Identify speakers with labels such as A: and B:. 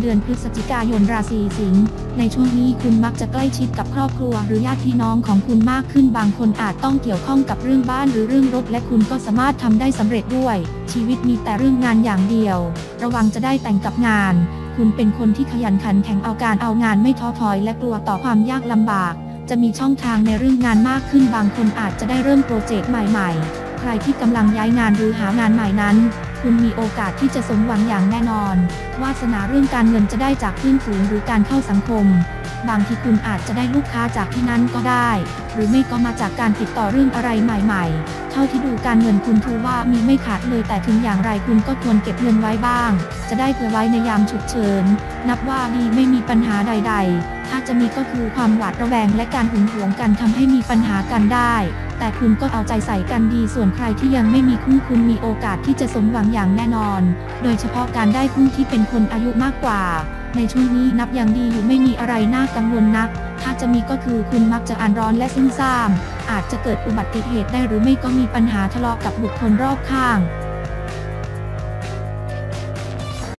A: ดือนพฤศจิกายนราศีสิงห์ในช่วงนี้คุณมักจะใกล้ชิดกับครอบครัวหรือญาติพี่น้องของคุณมากขึ้นบางคนอาจต้องเกี่ยวข้องกับเรื่องบ้านหรือเรื่องรถและคุณก็สามารถทำได้สำเร็จด้วยชีวิตมีแต่เรื่องงานอย่างเดียวระวังจะได้แต่งกับงานคุณเป็นคนที่ขยันขันแข็งเอาการเอางานไม่ท้อถอยและกลัวต่อความยากลำบากจะมีช่องทางในเรื่องงานมากขึ้นบางคนอาจจะได้เริ่มโปรเจกต์ใหม่ๆใครที่กำลังย้ายงานหรือหางานใหม่นั้นคุณมีโอกาสที่จะสมหวังอย่างแน่นอนวาสนาเรื่องการเงินจะได้จากเพื่อนฝูงหรือการเข้าสังคมบางทีคุณอาจจะได้ลูกค้าจากที่นั้นก็ได้หรือไม่ก็มาจากการติดต่อเรื่องอะไรใหม่ๆเท่าที่ดูการเงินคุณถือว่ามีไม่ขาดเลยแต่ถึงอย่างไรคุณก็ควรเก็บเงินไว้บ้างจะได้เผื่อไว้ในยามฉุกเฉินนับว่าดีไม่มีปัญหาใดๆถ้าจะมีก็คือความหวาดระแวงและการหึงหวงกันทำให้มีปัญหากันได้แต่คุณก็เอาใจใส่กันดีส่วนใครที่ยังไม่มีคู่คุณมีโอกาสที่จะสมหวังอย่างแน่นอนโดยเฉพาะการได้คู่ที่เป็นคนอายุมากกว่าในช่วงนี้นับอย่างดีอยู่ไม่มีอะไรน่ากังวลนักถ้าจะมีก็คือคุณมักจะอ่านร้อนและซุ่มซ่ามอาจจะเกิดอุบัติเหตุได้หรือไม่ก็มีปัญหาทะเลาะกับบุคคลรอบข้าง